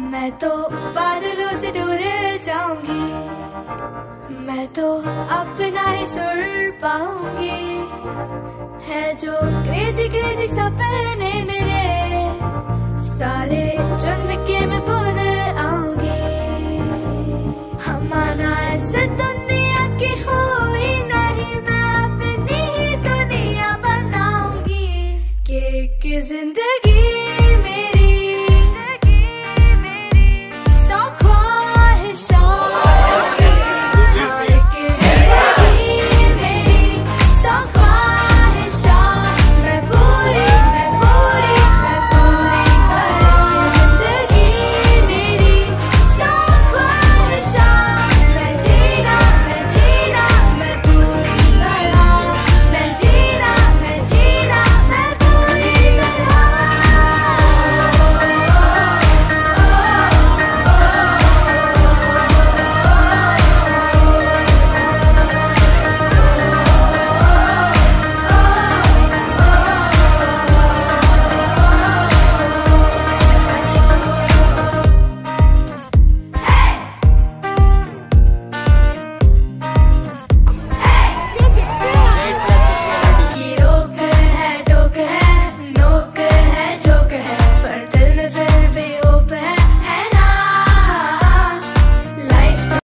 मैं तो बादलों से दूर जाऊंगी, मैं तो अपना ही सुर पाऊंगी। है जो क्रेजी क्रेजी सपने मेरे, सारे जन्म के मैं भूल आऊंगी। हमारा ऐसे दुनिया की हुई नहीं, मैं अपनी ही दुनिया बनाऊंगी। कि जिंदगी